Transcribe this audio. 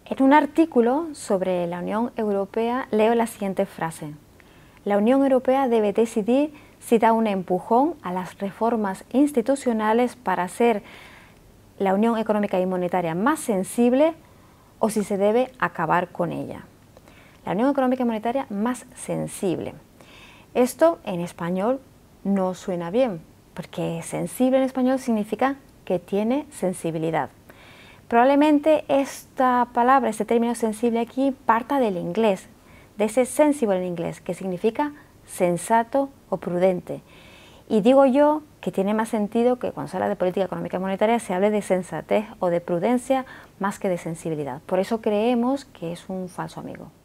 En un artículo sobre la Unión Europea leo la siguiente frase: la Unión Europea debe decidir si da un empujón a las reformas institucionales para hacer la Unión Económica y Monetaria más sensible o si se debe acabar con ella. La Unión Económica y Monetaria más sensible. Esto en español no suena bien, porque sensible en español significa que tiene sensibilidad. Probablemente esta palabra, este término sensible aquí, parta del inglés, de ese sensible en inglés, que significa sensato o prudente. Y digo yo que tiene más sentido que cuando se habla de política económica y monetaria se hable de sensatez o de prudencia más que de sensibilidad. Por eso creemos que es un falso amigo.